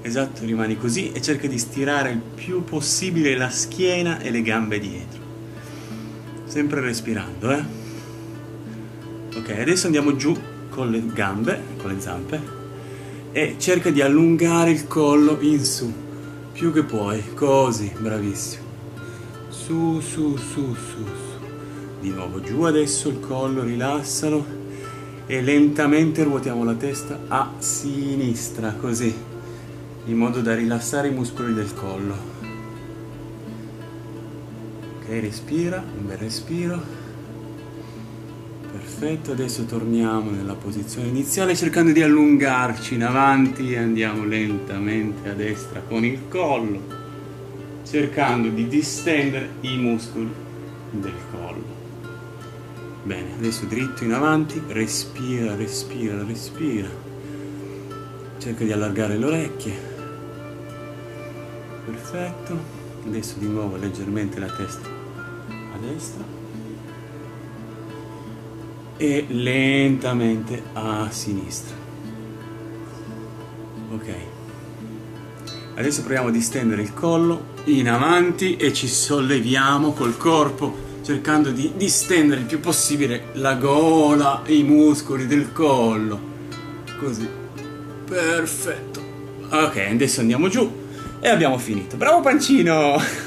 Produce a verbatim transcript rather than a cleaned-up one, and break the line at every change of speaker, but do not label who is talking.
Esatto, rimani così e cerca di stirare il più possibile la schiena e le gambe dietro. Sempre respirando, eh. Ok, adesso andiamo giù con le gambe, con le zampe, e cerca di allungare il collo in su, più che puoi, così, bravissimo. Su, su, su, su, su. Di nuovo giù adesso il collo, rilassalo e lentamente ruotiamo la testa a sinistra, così, in modo da rilassare i muscoli del collo. Ok, respira, un bel respiro. Perfetto, adesso torniamo nella posizione iniziale cercando di allungarci in avanti e andiamo lentamente a destra con il collo, cercando di distendere i muscoli del collo. Bene, adesso dritto in avanti, respira, respira, respira. Cerca di allargare le orecchie. Perfetto. Adesso di nuovo leggermente la testa a destra. E lentamente a sinistra. Ok. Adesso proviamo a distendere il collo in avanti e ci solleviamo col corpo, cercando di distendere il più possibile la gola e i muscoli del collo. Così. Perfetto. Ok, adesso andiamo giù e abbiamo finito. Bravo pancino!